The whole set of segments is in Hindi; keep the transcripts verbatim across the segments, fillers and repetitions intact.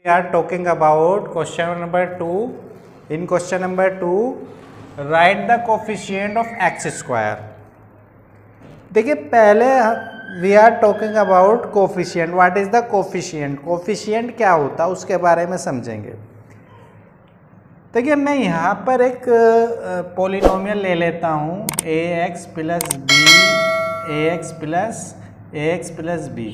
We are talking about question number two. In question number two, write the coefficient of x square. देखिए पहले we are talking about coefficient. What is the coefficient? Coefficient क्या होता है उसके बारे में समझेंगे. देखिए मैं यहाँ पर एक पोलिनोमियल ले लेता हूँ A x plus B A x plus A x plus B.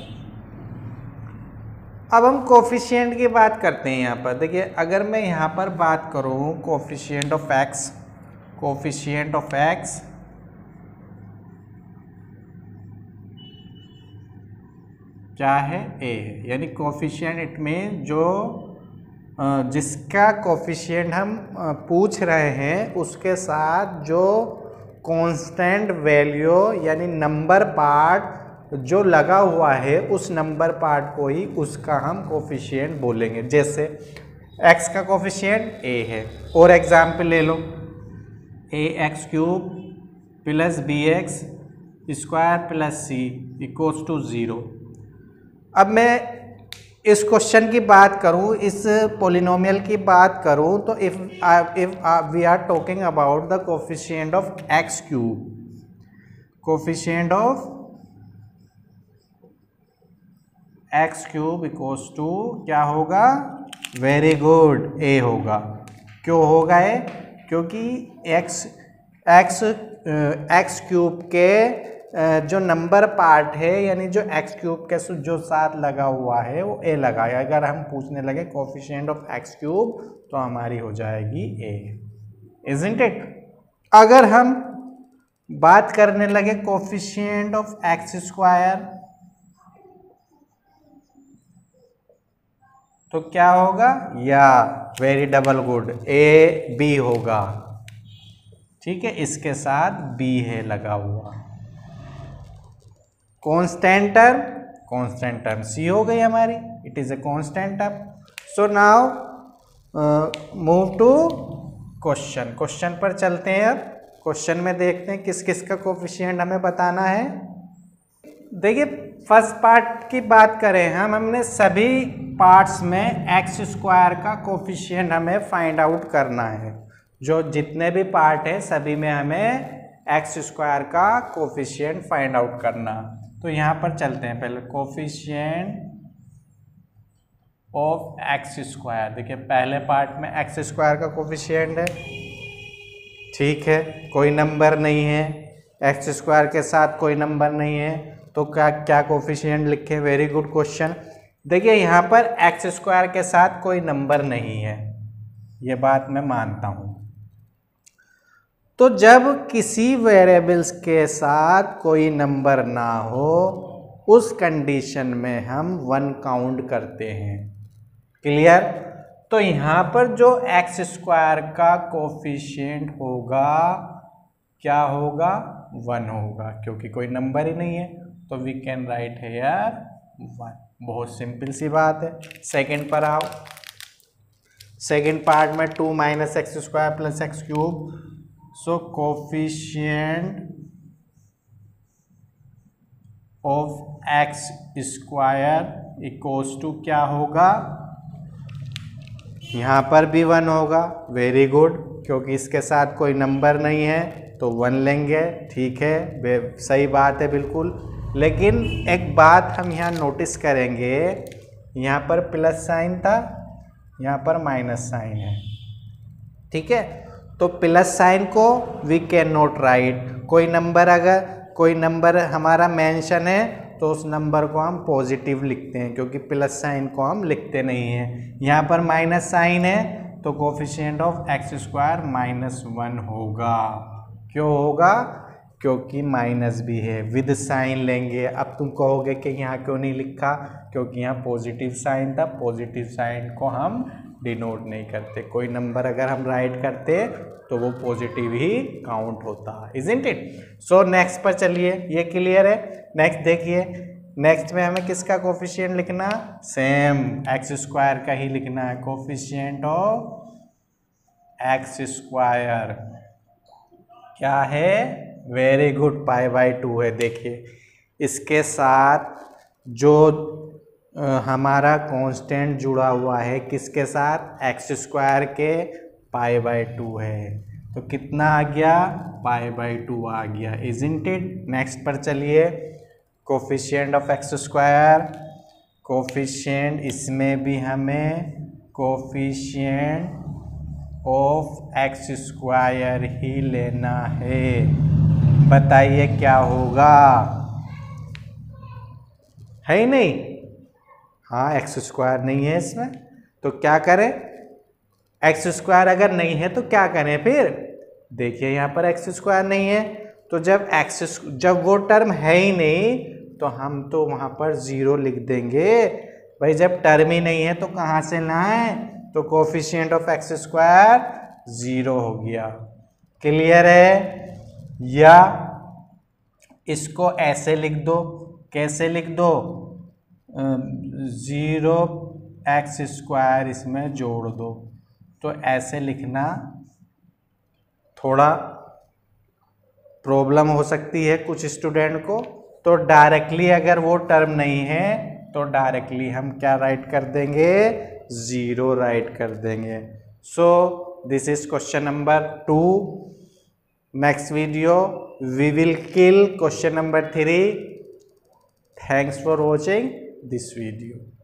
अब हम कोफिशिएंट की बात करते हैं यहाँ पर. देखिए अगर मैं यहाँ पर बात करूँ coefficient of x, coefficient of x क्या है? ए है. यानी कोफिशिएंट इट में जो जिसका कोफिशिएंट हम पूछ रहे हैं उसके साथ जो कांस्टेंट वैल्यू यानी नंबर पार्ट जो लगा हुआ है उस नंबर पार्ट को ही उसका हम कोफिशिएंट बोलेंगे. जैसे x का कोफिशिएंट a है. और एग्जाम्पल ले लो A x cube plus B x square plus C equals to zero. अब मैं इस क्वेश्चन की बात करूं, इस पोलिनोमियल की बात करूं तो if if we are talking about the coefficient of x cube, coefficient of x cube equals to क्या होगा? वेरी गुड, ए होगा. क्यों होगा ए? क्योंकि x x एक्स क्यूब के जो नंबर पार्ट है यानी जो एक्स क्यूब के जो साथ लगा हुआ है वो ए लगाया. अगर हम पूछने लगे कोफिशिएंट ऑफ एक्स क्यूब तो हमारी हो जाएगी ए. Isn't it? अगर हम बात करने लगे कोफिशिएंट ऑफ एक्स स्क्वायर तो क्या होगा? या very double good, A B होगा. ठीक है, इसके साथ बी है लगा हुआ. Constant term, constant term C हो गई हमारी. It is a constant term. So now move to question. Question पर चलते हैं. अब क्वेश्चन में देखते हैं किस किस का कोफिशिएंट हमें बताना है. देखिए फर्स्ट पार्ट की बात करें हम, हमने सभी पार्ट्स में एक्स स्क्वायर का कोफिशिएंट हमें फाइंड आउट करना है. जो जितने भी पार्ट है सभी में हमें एक्स स्क्वायर का कोफिशिएंट फाइंड आउट करना. तो यहाँ पर चलते हैं पहले कोफिशिएंट ऑफ एक्स स्क्वायर. देखिए पहले पार्ट में एक्स स्क्वायर का कोफिशिएंट है. ठीक है, कोई नंबर नहीं है, एक्स स्क्वायर के साथ कोई नंबर नहीं है तो क्या क्या कोफिशिएंट लिखे? Very good question. देखिए यहाँ पर एक्स स्क्वायर के साथ कोई नंबर नहीं है, ये बात मैं मानता हूँ. तो जब किसी वेरिएबल्स के साथ कोई नंबर ना हो उस कंडीशन में हम वन काउंट करते हैं. क्लियर? तो यहाँ पर जो एक्स स्क्वायर का कोफिशिएंट होगा क्या होगा? वन होगा, क्योंकि कोई नंबर ही नहीं है. तो we can write here one. बहुत सिंपल सी बात है. सेकेंड पर आओ. सेकेंड पार्ट में two minus x square plus x cube. So coefficient of x square equals to क्या होगा? यहाँ पर भी वन होगा. वेरी गुड, क्योंकि इसके साथ कोई नंबर नहीं है तो वन लेंगे. ठीक है, सही बात है बिल्कुल. लेकिन एक बात हम यहाँ नोटिस करेंगे, यहाँ पर प्लस साइन था, यहाँ पर माइनस साइन है. ठीक है, तो प्लस साइन को वी कैन नॉट राइट. कोई नंबर अगर कोई नंबर हमारा मेंशन है तो उस नंबर को हम पॉजिटिव लिखते हैं, क्योंकि प्लस साइन को हम लिखते नहीं हैं. यहाँ पर माइनस साइन है तो coefficient of x square minus one होगा. क्यों होगा? क्योंकि माइनस भी है. विद साइन लेंगे. अब तुम कहोगे कि यहाँ क्यों नहीं लिखा? क्योंकि यहाँ पॉजिटिव साइन था. पॉजिटिव साइन को हम डिनोट नहीं करते. कोई नंबर अगर हम राइट करते तो वो पॉजिटिव ही काउंट होता. Isn't it? सो नेक्स्ट पर चलिए. ये क्लियर है? नेक्स्ट देखिए. नेक्स्ट में हमें किसका कोफिशिएंट लिखना? सेम एक्स स्क्वायर का ही लिखना है. कोफिशिएंट ऑफ एक्स स्क्वायर क्या है? Very good, pi by two है. देखिए इसके साथ जो हमारा कांस्टेंट जुड़ा हुआ है किसके साथ, एक्स स्क्वायर के पाई बाय टू है, तो कितना आ गया, पाई बाय टू आ गया, इजंट इट। नेक्स्ट पर चलिए, coefficient of x square, coefficient इसमें भी हमें कोफिशिएंट ऑफ एक्स स्क्वायर ही लेना है, बताइए क्या होगा, है ही नहीं, हाँ एक्स स्क्वायर नहीं है इसमें, तो क्या करें, एक्स स्क्वायर अगर नहीं है तो क्या करें फिर, देखिए यहाँ पर एक्स स्क्वायर नहीं है, तो जब एक्स जब वो टर्म है ही नहीं तो हम तो वहाँ पर ज़ीरो लिख देंगे, भाई जब टर्म ही नहीं है तो कहाँ से लाएं, तो coefficient of x square zero हो गया, क्लियर है। या इसको ऐसे लिख दो, कैसे लिख दो, ज़ीरो एक्स स्क्वायर इसमें जोड़ दो, तो ऐसे लिखना थोड़ा प्रॉब्लम हो सकती है कुछ स्टूडेंट को, तो डायरेक्टली अगर वो टर्म नहीं है तो डायरेक्टली हम क्या राइट कर देंगे, ज़ीरो राइट कर देंगे। So this is question number two. Next video we will kill question number three. Thanks for watching this video.